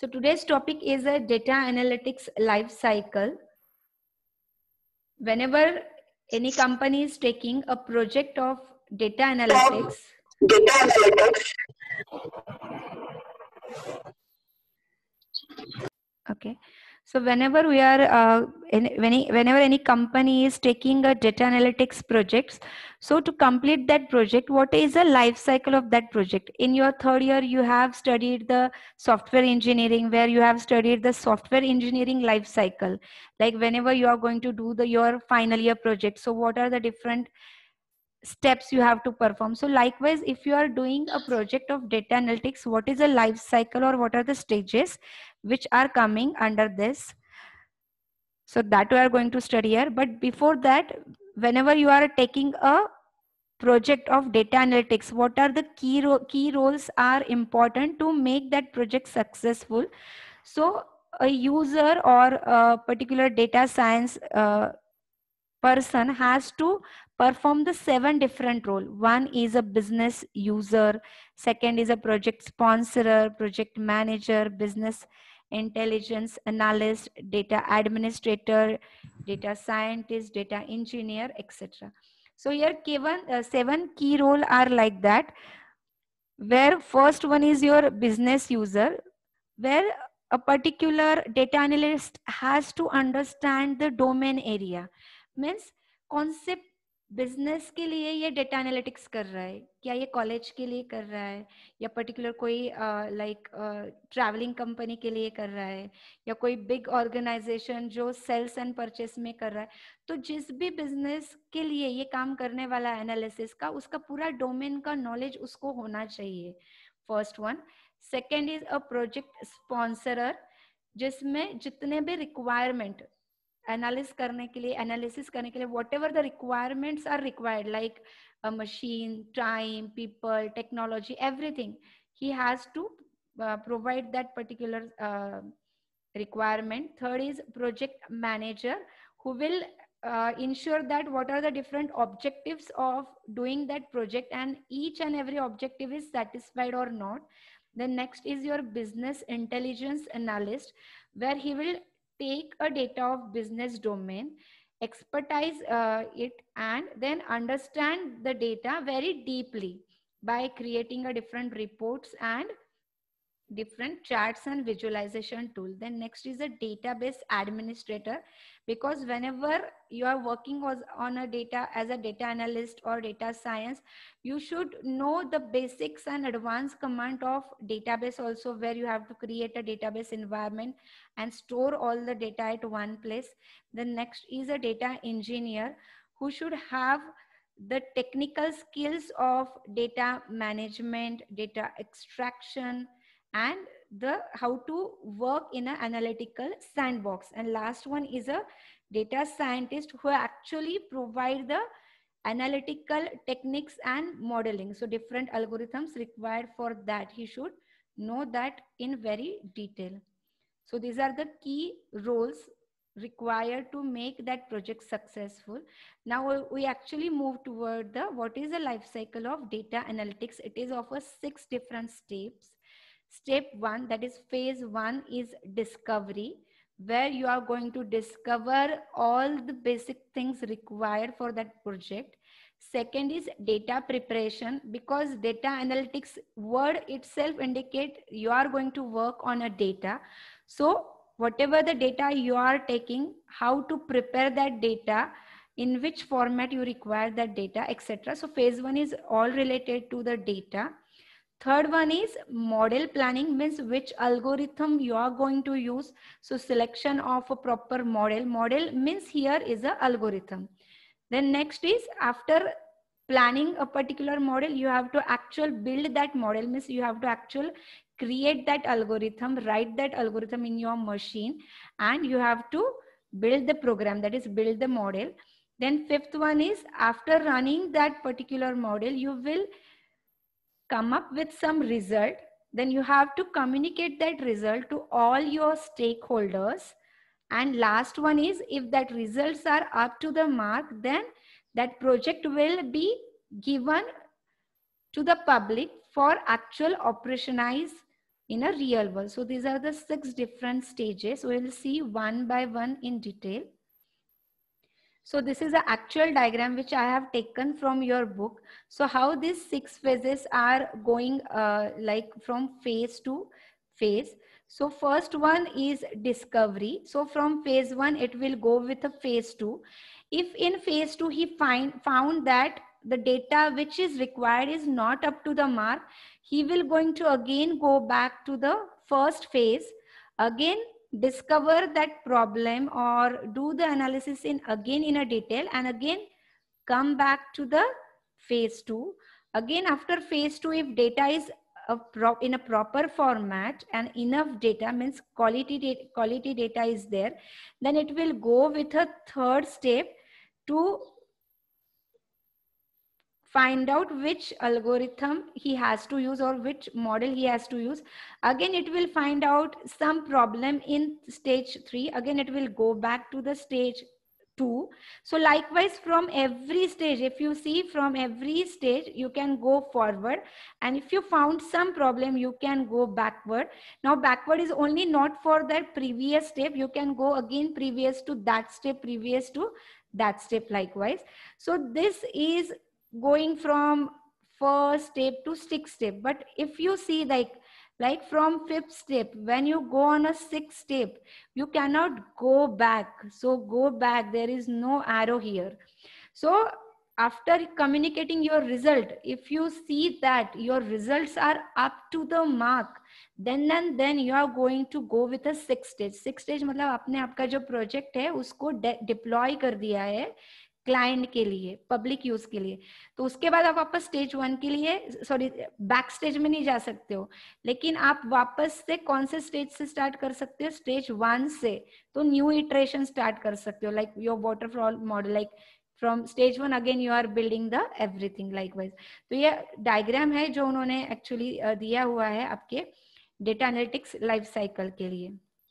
So today's topic is a data analytics life cycle. Whenever any company is taking a project of data analytics, okay. So whenever we are, whenever any company is taking a data analytics projects, so to complete that project, what is the life cycle of that project? In your third year, you have studied the software engineering, where you have studied the software engineering life cycle. Like whenever you are going to do your final year project, so what are the different steps you have to perform? So likewise, if you are doing a project of data analytics, what is the life cycle or what are the stages which are coming under this? So that we are going to study here. But before that, whenever you are taking a project of data analytics, what are the key roles are important to make that project successful? So a user or a particular data science person has to perform the 7 different role. One is a business user, second is a project sponsor, project manager, business intelligence analyst, data administrator, data scientist, data engineer, etc. So here given 7 key role are like that, where first one is your business user, where a particular data analyst has to understand the domain area. Means concept business के लिए ये data analytics कर रहा है, क्या ये college के लिए कर रहा है, या पर्टिकुलर कोई लाइक ट्रैवलिंग कंपनी के लिए कर रहा है, या कोई बिग ऑर्गेनाइजेशन जो सेल्स एंड परचेस में कर रहा है. तो जिस भी बिजनेस के लिए ये काम करने वाला एनालिसिस का, उसका पूरा डोमेन का नॉलेज उसको होना चाहिए. First one. Second is a project sponsorer, जिसमें जितने भी रिक्वायरमेंट एनालिसिस करने के लिए whatever the requirements are required, like a machine, time, people, technology, everything, he has to provide that particular requirement. Third is project manager, who will ensure that what are the different objectives of doing that project and each and every objective is satisfied or not. Then next is your business intelligence analyst, where he will take a data of business domain, expertise it, and then understand the data very deeply by creating a different reports and different charts and visualization tool. Then next is a database administrator, because whenever you are working on a data as a data analyst or data science, you should know the basics and advanced command of database also, where you have to create a database environment and store all the data at one place. Then next is a data engineer, who should have the technical skills of data management, data extraction, and the how to work in an analytical sandbox. And last one is a data scientist, who actually provide the analytical techniques and modeling. So different algorithms required for that, he should know that in very detail. So these are the key roles required to make that project successful. Now we actually move toward the what is the life cycle of data analytics. It is of a 6 different steps. Step 1, that is phase 1, is discovery, where you are going to discover all the basic things required for that project. Second is data preparation, because data analytics word itself indicate you are going to work on a data. So whatever the data you are taking, how to prepare that data, in which format you require that data, etc. So phase 1 is all related to the data. Third one is model planning, means which algorithm you are going to use. So selection of a proper model. Model means here is a algorithm. Then next is after planning a particular model, you have to actual build that model, means you have to actual create that algorithm, write that algorithm in your machine, and you have to build the program, that is build the model. Then fifth one is after running that particular model, you will come up with some result. Then you have to communicate that result to all your stakeholders. And last one is if that results are up to the mark, then that project will be given to the public for actual operationalize in a real world. So these are the 6 different stages. We will see one by one in detail. So this is the actual diagram which I have taken from your book. So how these 6 phases are going like from phase to phase. So first one is discovery. So from phase 1 it will go with a phase 2. If in phase 2 he found that the data which is required is not up to the mark, he will going to again go back to the first phase, again discover that problem or do the analysis in a detail, and again come back to the phase 2. Again after phase 2, if data is in a proper format and enough data, means quality data is there, then it will go with a third step to find out which algorithm he has to use or which model he has to use. Again it will find out some problem in stage 3, again it will go back to the stage 2. So likewise from every stage, if you see from every stage you can go forward, and if you found some problem you can go backward. Now backward is only not for that previous step, you can go again previous to that step, previous to that step likewise. So this is going from first step to sixth step. But if you see like from fifth step, when you go on a sixth step, you cannot go back. So go back, there is no arrow here. So after communicating your result, if you see that your results are up to the mark, then and then you are going to go with a sixth stage. Sixth stage मतलब आपने आपका जो project है उसको deploy कर दिया है client के लिए, पब्लिक यूज के लिए, तो उसके बाद आप वापस स्टेज 1 के लिए, सॉरी बैक स्टेज में नहीं जा सकते हो, लेकिन आप वापस से कौन से स्टेज से स्टार्ट कर सकते हो, स्टेज 1 से, तो न्यू इटरेशन स्टार्ट कर सकते हो, like your waterfall model, like from stage 1 again you are building the everything likewise. तो ये डायग्राम है जो उन्होंने एक्चुअली दिया हुआ है आपके डेटा एनालिटिक्स लाइफ साइकिल के लिए.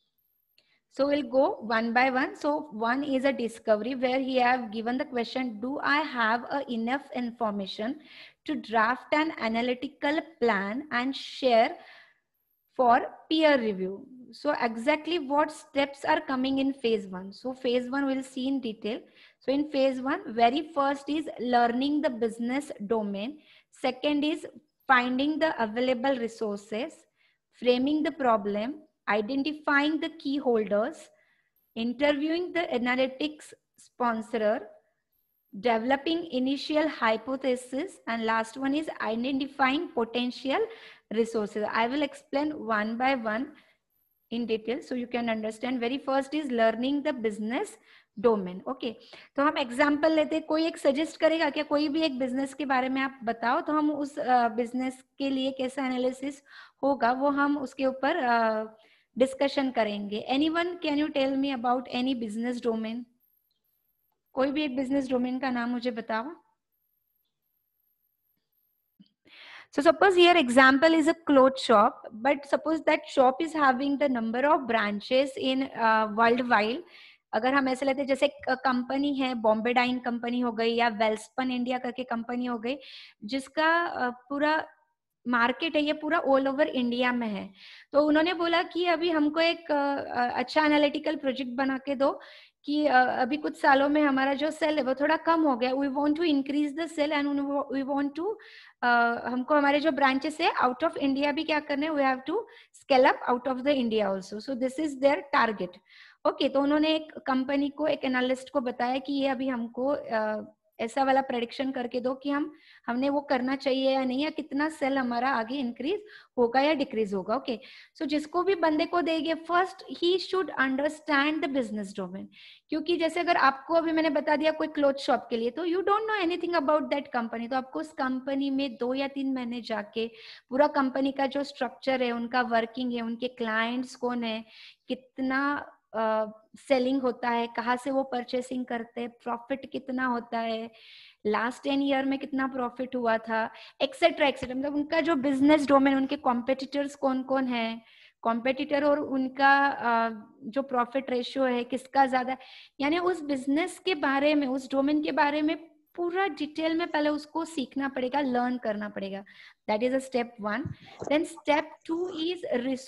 So we'll go one by one. So one is a discovery where he have given the question, do I have enough information to draft an analytical plan and share for peer review? So exactly what steps are coming in phase 1? So phase 1 we'll see in detail. So in phase 1, very first is learning the business domain. Second is finding the available resources, framing the problem, identifying the key holders, interviewing the analytics sponsor, developing initial hypothesis, and last one is identifying potential resources. I will explain one by one in detail so you can understand. Very first is learning the business domain. Okay, तो हम example लेते हैं. कोई एक suggest करेगा क्या, कोई भी एक बिजनेस के बारे में आप बताओ, तो हम उस बिजनेस के लिए कैसा एनालिसिस होगा वो हम उसके ऊपर डिस्कशन करेंगे. Anyone can you tell me about any business domain? कोई भी एक बिजनेस डोमेन का नाम मुझे बताओ. So suppose here example is a cloth shop, but suppose that shop is having the number of branches in worldwide. अगर हम ऐसे लेते हैं जैसे कंपनी है, बॉम्बे डाइन कंपनी हो गई या वेल्सपन इंडिया करके कंपनी हो गई, जिसका पूरा मार्केट है ये पूरा ऑल ओवर इंडिया में है. तो उन्होंने बोला कि अभी हमको एक अच्छा एनालिटिकल प्रोजेक्ट बना के दो कि अभी कुछ सालों में हमारा जो सेल है वो थोड़ा कम हो गया. We want to increase the sale and we want to, हमको हमारे जो ब्रांचेस है आउट ऑफ इंडिया भी क्या करने, we have to scale up out of the India also. So this is their target. Okay, तो उन्होंने एक कंपनी को, एक एनालिस्ट को बताया कि ये अभी हमको ऐसा वाला प्रेडिक्शन करके दो कि हमने वो करना चाहिए या नहीं, या कितना सेल हमारा आगे इंक्रीज होगा या डिक्रीज होगा. ओके, सो जिसको भी बंदे को देंगे first he should understand the business domain. क्योंकि जैसे अगर आपको अभी मैंने बता दिया कोई क्लोथ शॉप के लिए, तो you don't know anything about that company, तो आपको उस कंपनी में 2 या 3 महीने जाके पूरा कंपनी का जो स्ट्रक्चर है, उनका वर्किंग है, उनके क्लाइंट्स कौन है, कितना सेलिंग होता है, कहाँ से वो परचेसिंग करते हैं, प्रॉफिट कितना होता है, लास्ट 10 ईयर में कितना प्रॉफिट हुआ था, एक्सेट्रा एक्सेट्रा. मतलब उनका जो बिजनेस डोमेन, उनके कॉम्पिटिटर्स कौन कौन है, कॉम्पिटिटर और उनका जो प्रॉफिट रेशियो है किसका ज्यादा, यानी उस बिजनेस के बारे में, उस डोमेन के बारे में पूरा डिटेल में पहले उसको सीखना पड़ेगा, लर्न करना पड़ेगा. That is a step 1. Then step 2 is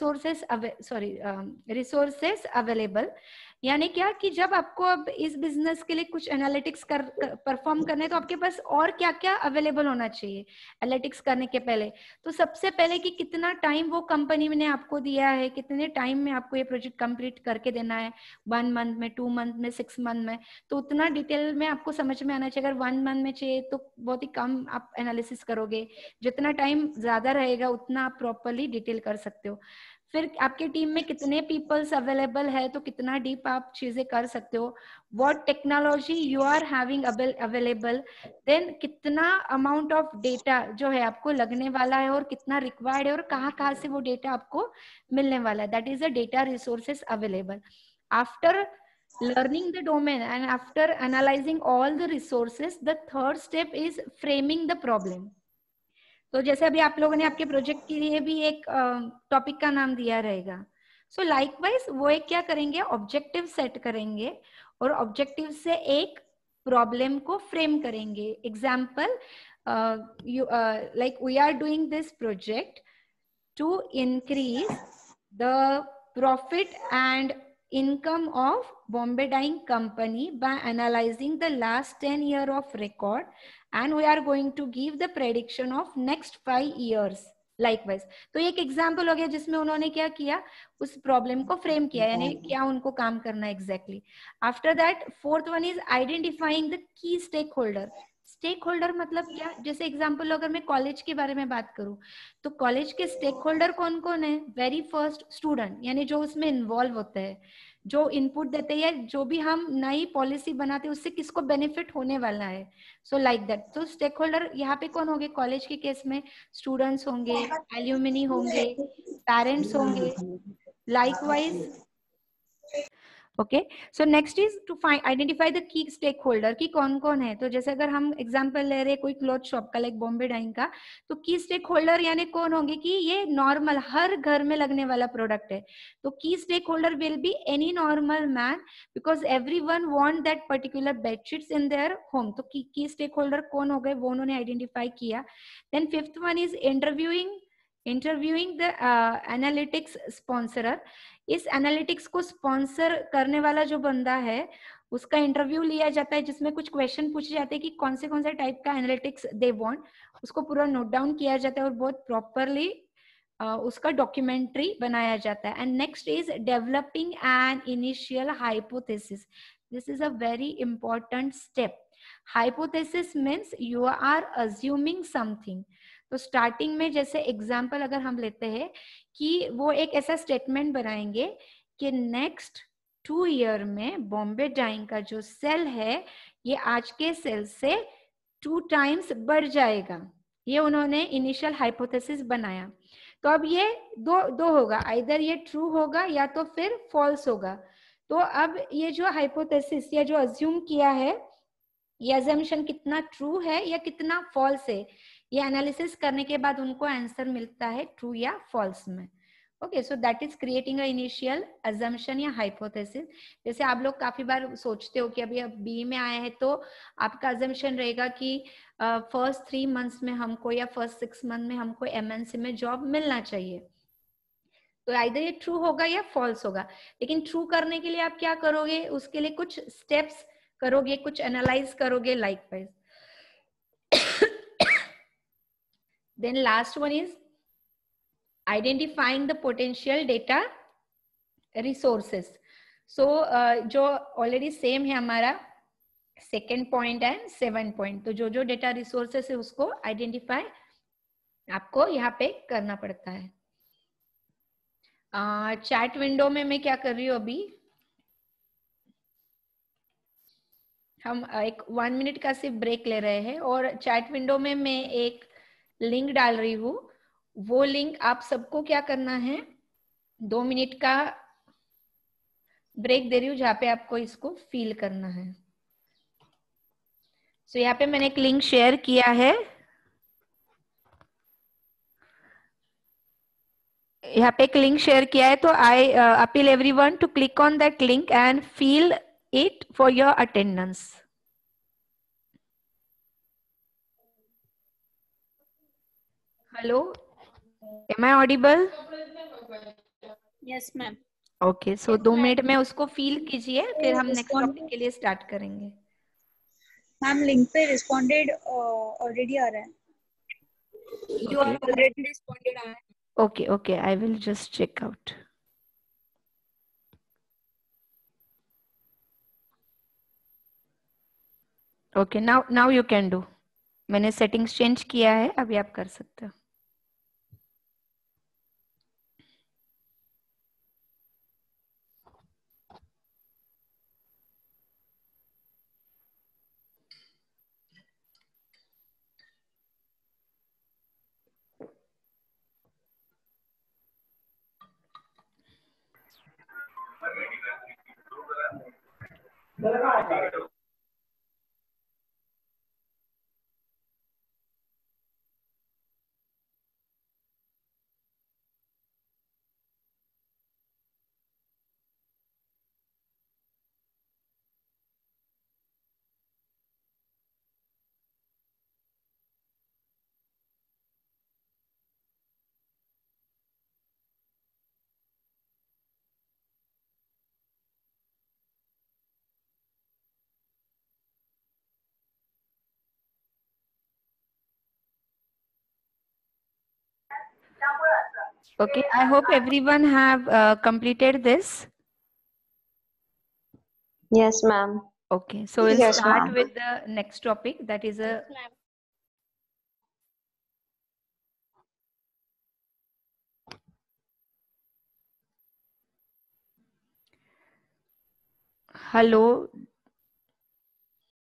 resources available. यानी क्या कि जब आपको अब इस बिजनेस के लिए कुछ एनालिटिक्स परफॉर्म करने हैं, तो आपके पास और क्या क्या अवेलेबल होना चाहिए एनालिटिक्स करने के पहले. तो सबसे पहले कि कितना टाइम वो कंपनी ने आपको दिया है, कितने टाइम में आपको ये प्रोजेक्ट कंप्लीट करके देना है, 1 मंथ में, 2 मंथ में, 6 मंथ में. तो उतना डिटेल में आपको समझ में आना चाहिए. अगर 1 मंथ में चाहिए तो बहुत ही कम आप एनालिसिस करोगे, जितना टाइम ज्यादा रहेगा उतना आप प्रॉपरली डिटेल कर सकते हो. फिर आपके टीम में कितने पीपल्स अवेलेबल है, तो कितना डीप आप चीजें कर सकते हो, what technology you are having available, then कितना अमाउंट ऑफ डेटा जो है आपको लगने वाला है और कितना रिक्वायर्ड है और कहाँ से वो डेटा आपको मिलने वाला है. That is a data resources available. After learning the domain and after analyzing all the resources, the third step is framing the problem. तो जैसे अभी आप लोगों ने आपके प्रोजेक्ट के लिए भी एक टॉपिक का नाम दिया रहेगा. सो लाइकवाइज वो एक क्या करेंगे, ऑब्जेक्टिव सेट करेंगे और ऑब्जेक्टिव से एक प्रॉब्लम को फ्रेम करेंगे. Example, like we are doing this project to increase the profit and income of Bombay Dyeing Company by analyzing the last 10 year of record, and we are going to give the prediction of next 5 years. Likewise, तो एक example हो गया जिसमें उन्होंने क्या किया, उस problem को फ्रेम किया, यानी क्या उनको काम करना है exactly. After that fourth one is identifying the key stakeholder. Stakeholder मतलब क्या, जैसे एग्जाम्पल अगर मैं कॉलेज के बारे में बात करूं, तो कॉलेज के स्टेक होल्डर कौन कौन है. वेरी फर्स्ट स्टूडेंट, यानी जो उसमें इन्वॉल्व होते हैं, जो इनपुट देते हैं, जो भी हम नई पॉलिसी बनाते हैं उससे किसको बेनिफिट होने वाला है. So like that. तो स्टेक होल्डर यहाँ पे कौन होंगे, कॉलेज के केस में स्टूडेंट्स होंगे, एल्यूमिनी होंगे, पेरेंट्स होंगे. Likewise okay. So next is to identify the key stakeholder की कौन कौन है. तो जैसे अगर हम एग्जांपल ले रहे हैं कोई क्लॉथ शॉप का, लाइक बॉम्बे डाइंग का, तो की स्टेक होल्डर यानी कौन होंगे कि ये नॉर्मल हर घर में लगने वाला प्रोडक्ट है. तो key stakeholder will be any normal man, because everyone want that particular bedsheets in their home. तो की स्टेक होल्डर कौन हो गए, वो उन्होंने आइडेंटिफाई किया. Then fifth one is interviewing the analytics sponsorer. इस एनालिटिक्स को स्पॉन्सर करने वाला जो बंदा है उसका इंटरव्यू लिया जाता है, जिसमें कुछ क्वेश्चन पूछे जाते हैं कि कौन से टाइप का एनालिटिक्स दे वांट. उसको पूरा नोट डाउन किया जाता है और बहुत प्रॉपरली उसका डॉक्यूमेंट्री बनाया जाता है. And next is developing an initial hypothesis. This is a very important step. Hypothesis means you are assuming something. तो स्टार्टिंग में जैसे एग्जाम्पल अगर हम लेते हैं कि वो एक ऐसा स्टेटमेंट बनाएंगे कि नेक्स्ट 2 ईयर में बॉम्बे डाइंग का जो सेल है ये आज के सेल से 2 टाइम्स बढ़ जाएगा. ये उन्होंने इनिशियल हाइपोथेसिस बनाया. तो अब ये दो होगा, आइदर ये ट्रू होगा या तो फिर फॉल्स होगा. तो अब ये जो हाइपोथेसिस या जो अज्यूम किया है, ये अजम्पशन कितना ट्रू है या कितना फॉल्स है, ये एनालिसिस करने के बाद उनको आंसर मिलता है ट्रू या फॉल्स में. Okay, so that is creating a initial assumption या हाइपोथेसिस. जैसे आप लोग काफी बार सोचते हो कि अभी अब बी में आए हैं तो आपका अजम्पशन रहेगा कि फर्स्ट 3 मंथ्स में हमको या फर्स्ट 6 मंथ में हमको एमएनसी में जॉब मिलना चाहिए. तो आइदर ये ट्रू होगा या फॉल्स होगा. लेकिन ट्रू करने के लिए आप क्या करोगे, उसके लिए कुछ स्टेप्स करोगे, कुछ एनालाइज करोगे likewise. Then last one is identifying the potential data resources. So जो already same है हमारा सेकेंड पॉइंट एंड 7 पॉइंट. तो जो डेटा रिसोर्सेस है उसको आइडेंटिफाई आपको यहाँ पे करना पड़ता है. चैट विंडो में मैं क्या कर रही हूँ अभी, हम एक 1 मिनट का सिर्फ ब्रेक ले रहे हैं और चैट विंडो में मैं एक लिंक डाल रही हूँ. वो लिंक आप सबको क्या करना है, 2 मिनट का ब्रेक दे रही हूँ जहाँ पे आपको इसको फील करना है. सो यहाँ पे मैंने एक लिंक शेयर किया है. यहाँ पे एक लिंक शेयर किया है, तो I appeal everyone to click on that link and fill it for your attendance. Hello, am I audible? Yes ma'am. Okay, so 2 minute में उसको फील कीजिए, फिर हम नेक्स्ट टॉपिक रिस्पॉन्ड के लिए स्टार्ट करेंगे. मैम, लिंक पे रिस्पॉन्डेड ऑलरेडी आ रहा है। You Okay. Are already responded आ रहा है। Okay, okay, I will just check out. Okay, now you can do. मैंने सेटिंग्स चेंज किया है, अभी आप कर सकते हो. Okay, I hope everyone have completed this. Yes, ma'am. Okay, so we'll Yes, start ma'am. with the next topic, that is a hello.